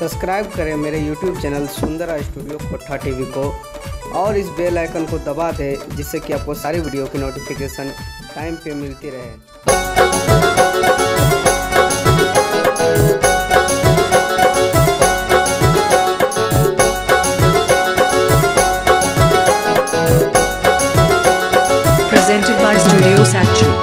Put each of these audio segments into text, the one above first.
Subscribe करें मेरे YouTube channel Sundara studio Kotha TV को और इस बेल आइकन को दबा दें जिससे कि आपको सारी वीडियो की नोटिफिकेशन टाइम पे मिलती रहे। Presented by Studio Satchi.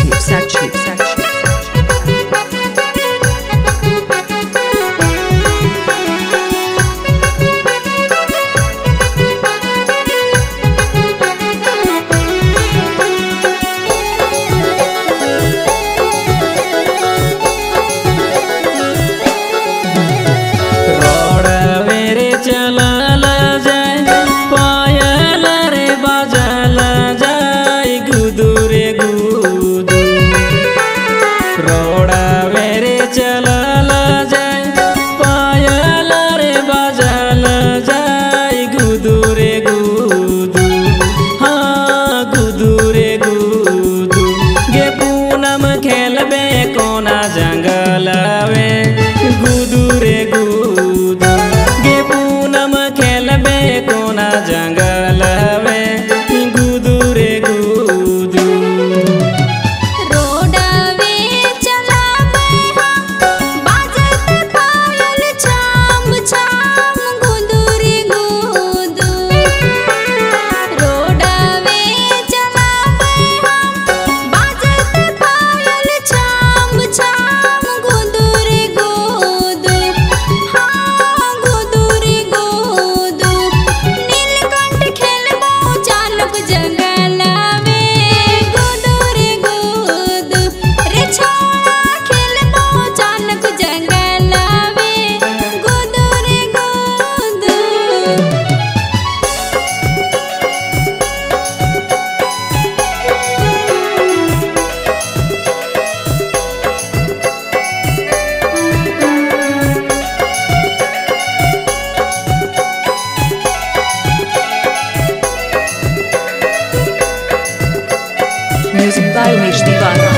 Music by Umesh Divana.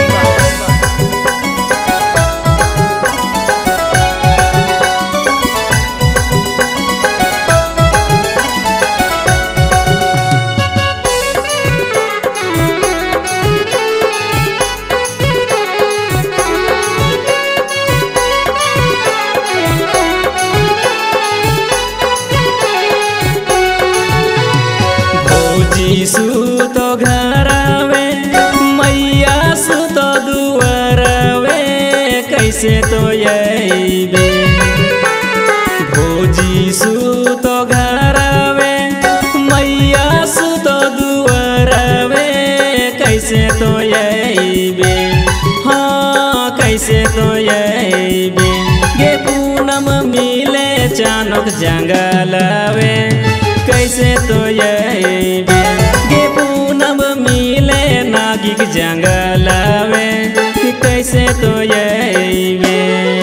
तो घरवे मैया सुतो दुआरवे कैसे तो यही भोजी सुतो घरवे मैया सुतो दुआरवे कैसे तो यही हाँ कैसे तो यही गे पूनम मिले चानक जंगलवे कैसे तो यही गे पूनम मिले नागिक जंगलवे कैसे तो यही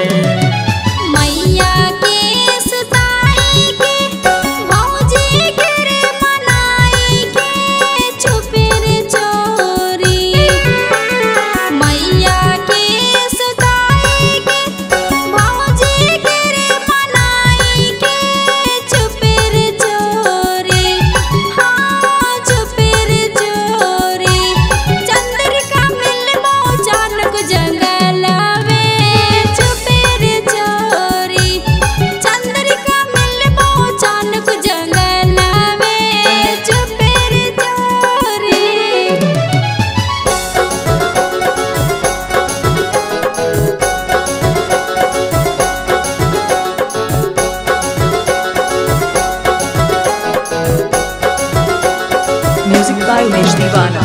Music by Umesh Divana.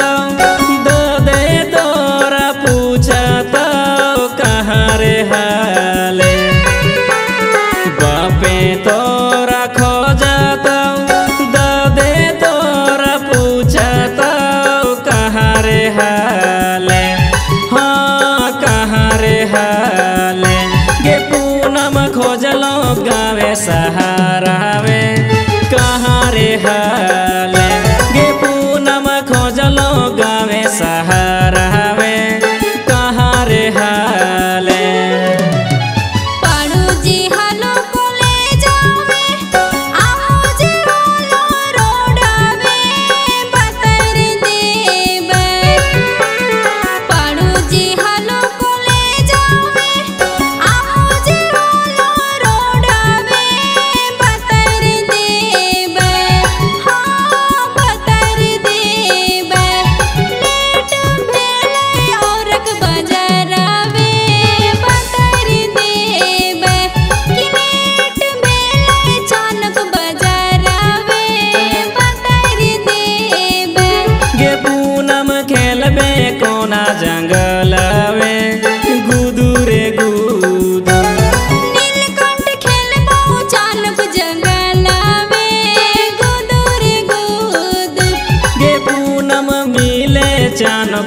रे हा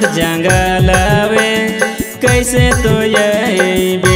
जंगलवे कैसे तो ये